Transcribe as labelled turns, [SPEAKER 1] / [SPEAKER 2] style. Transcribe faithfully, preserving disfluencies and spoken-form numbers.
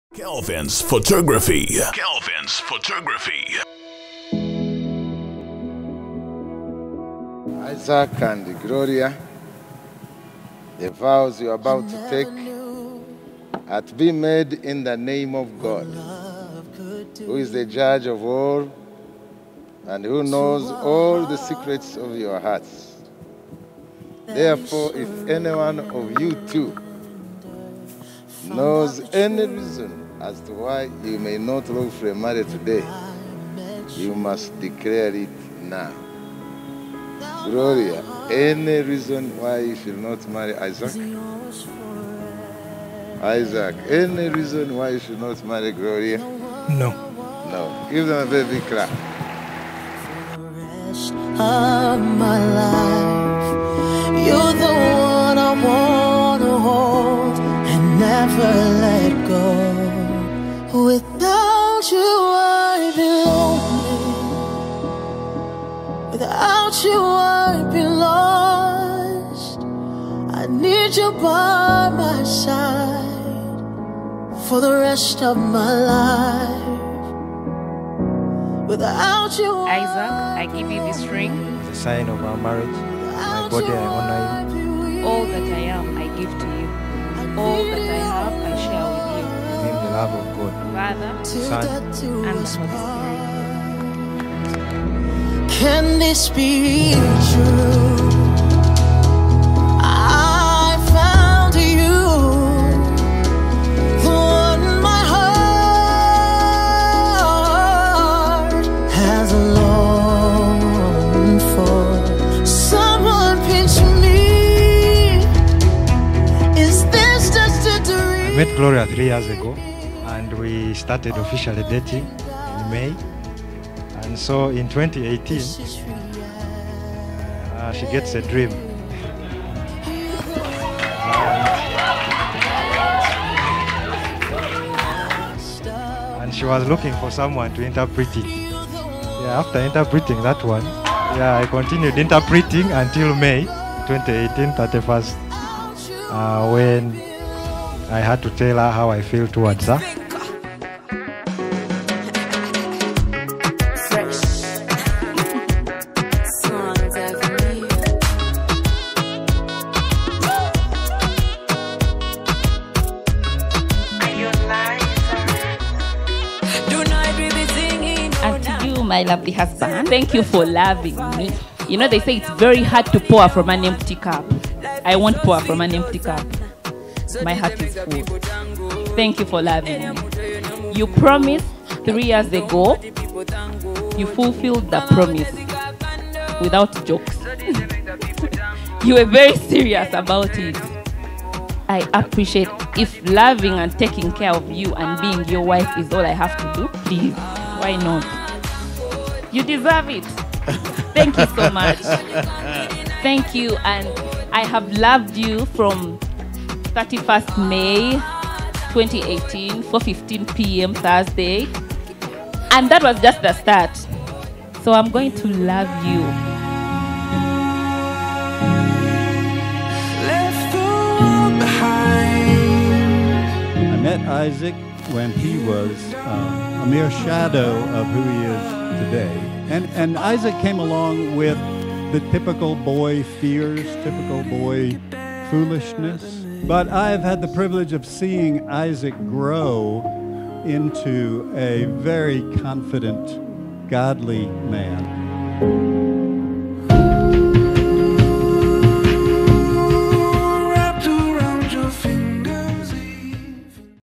[SPEAKER 1] Kelvins Photography. Kelvins Photography.
[SPEAKER 2] Isaac and Gloria, the vows you are about to take are to be made in the name of God, who is the judge of all and who knows all the secrets of your hearts. Therefore, if any one of you two knows any reason as to why you may not look for a marriage today, you must declare it now. Gloria, any reason why you should not marry Isaac? Isaac, any reason why you should not marry Gloria?
[SPEAKER 3] No.
[SPEAKER 2] No. Give them a baby clap.
[SPEAKER 4] For the rest of my life, you're the one I want to hold and never let go. Without you, I'd be lonely. Without you, I'd be lost. I need you by my side for the rest of my life. Without you,
[SPEAKER 5] Isaac, I give you this ring.
[SPEAKER 3] It's a sign of our marriage. My body, I honor you.
[SPEAKER 5] All that I am, I give to you. All that I have, I share with you.
[SPEAKER 3] In the love of God,
[SPEAKER 5] Father,
[SPEAKER 3] Son,
[SPEAKER 5] and the Holy Spirit.
[SPEAKER 4] can this be true? I found you, the one my heart has longed for. Someone pinch me. Is this just a dream?
[SPEAKER 3] I met Gloria three years ago, and we started officially dating in May. And so in twenty eighteen, uh, she gets a dream. And she was looking for someone to interpret it. Yeah, after interpreting that one, yeah, I continued interpreting until May twenty eighteen, thirty-first, uh, when I had to tell her how I feel towards her.
[SPEAKER 5] And to you, my lovely husband, thank you for loving me. You know, they say it's very hard to pour from an empty cup. I won't pour from an empty cup. My heart is full. Thank you for loving me. You promised three years ago. You fulfilled the promise without jokes. You were very serious about it. I appreciate if loving and taking care of you and being your wife is all I have to do, please, why not? You deserve it. Thank you so much. Thank you, and I have loved you from thirty-first May twenty eighteen, four fifteen p m Thursday. And that was just the start. So I'm going to love you.
[SPEAKER 6] I met Isaac when he was uh, a mere shadow of who he is today. And, and Isaac came along with the typical boy fears, typical boy foolishness. But I've had the privilege of seeing Isaac grow into a very confident, godly man.